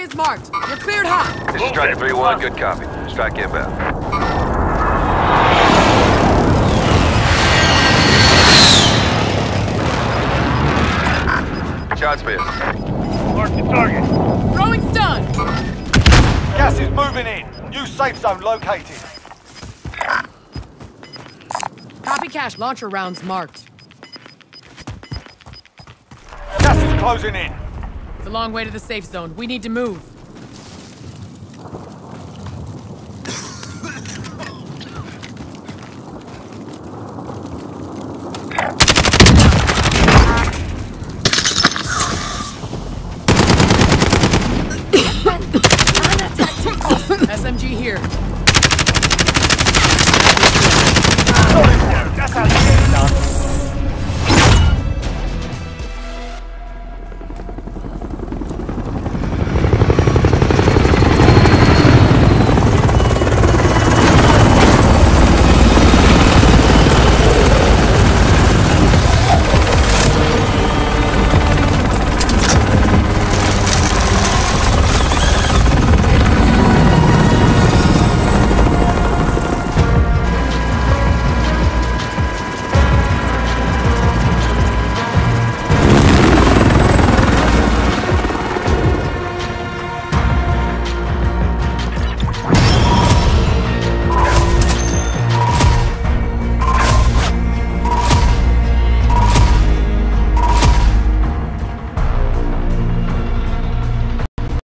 is marked. You're cleared hot. This is Striker 3-1, good copy. Strike inbound. Shots missed. Mark the target. Throwing stun. Gas is moving in. New safe zone located. Copy cash. Launcher rounds marked. Gas is closing in. It's a long way to the safe zone. We need to move. SMG here.